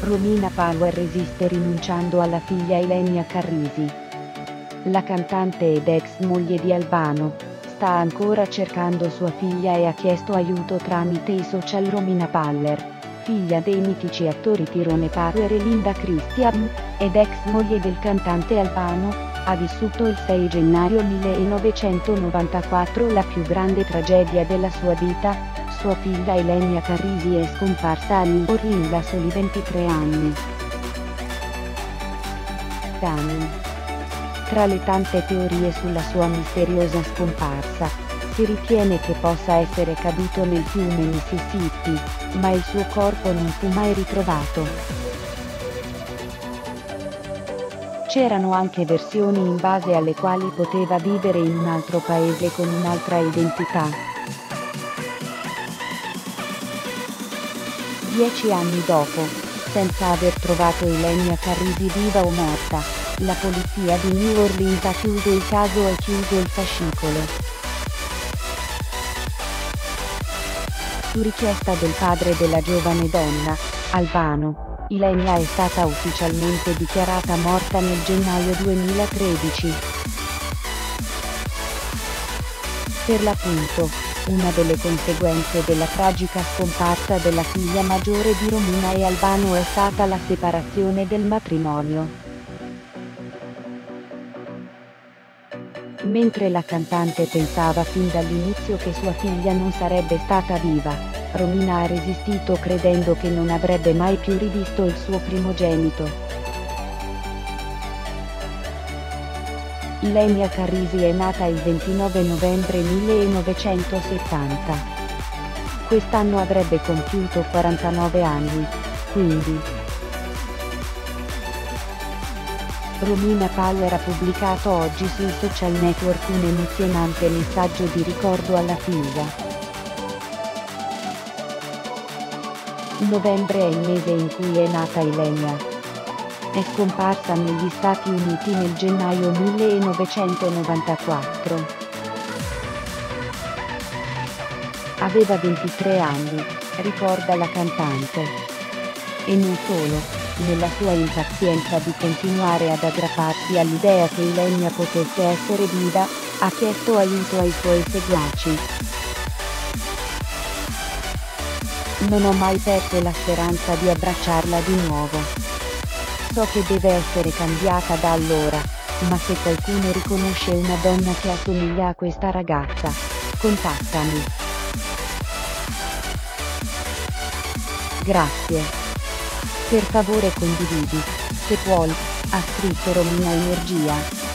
Romina Power resiste rinunciando alla figlia Ilenia Carrisi. La cantante ed ex moglie di Albano sta ancora cercando sua figlia e ha chiesto aiuto tramite i social. Romina Power, figlia dei mitici attori Tyrone Power e Linda Christian, ed ex moglie del cantante Albano, ha vissuto il 6 gennaio 1994 la più grande tragedia della sua vita. Sua figlia Ilenia Carrisi è scomparsa a New Orleans a soli 23 anni. Tra le tante teorie sulla sua misteriosa scomparsa, si ritiene che possa essere caduto nel fiume Mississippi, ma il suo corpo non fu mai ritrovato. C'erano anche versioni in base alle quali poteva vivere in un altro paese con un'altra identità. 10 anni dopo, senza aver trovato Ilenia Carrisi viva o morta, la polizia di New Orleans ha chiuso il caso e chiuso il fascicolo. Su richiesta del padre della giovane donna, Albano, Ilenia è stata ufficialmente dichiarata morta nel gennaio 2013. Per l'appunto, una delle conseguenze della tragica scomparsa della figlia maggiore di Romina e Albano è stata la separazione del matrimonio. Mentre la cantante pensava fin dall'inizio che sua figlia non sarebbe stata viva, Romina ha resistito credendo che non avrebbe mai più rivisto il suo primogenito. Ilenia Carrisi è nata il 29 novembre 1970. Quest'anno avrebbe compiuto 49 anni, quindi. Romina Power ha pubblicato oggi sui social network un emozionante messaggio di ricordo alla figlia. Novembre è il mese in cui è nata Ilenia. È scomparsa negli Stati Uniti nel gennaio 1994. Aveva 23 anni, ricorda la cantante. E non solo, nella sua impazienza di continuare ad aggrapparsi all'idea che Ilenia potesse essere viva, ha chiesto aiuto ai suoi seguaci. Non ho mai perso la speranza di abbracciarla di nuovo. So che deve essere cambiata da allora, ma se qualcuno riconosce una donna che assomiglia a questa ragazza, contattami. Grazie. Per favore condividi, se puoi, ha scritto Romina Energia.